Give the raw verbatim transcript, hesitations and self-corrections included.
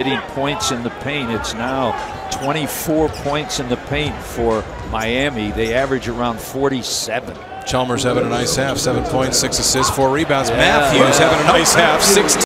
Getting points in the paint. It's now twenty-four points in the paint for Miami. They average around forty-seven. Chalmers having a nice half, seven points, six assists, four rebounds. Yeah. Matthews having a nice half, six.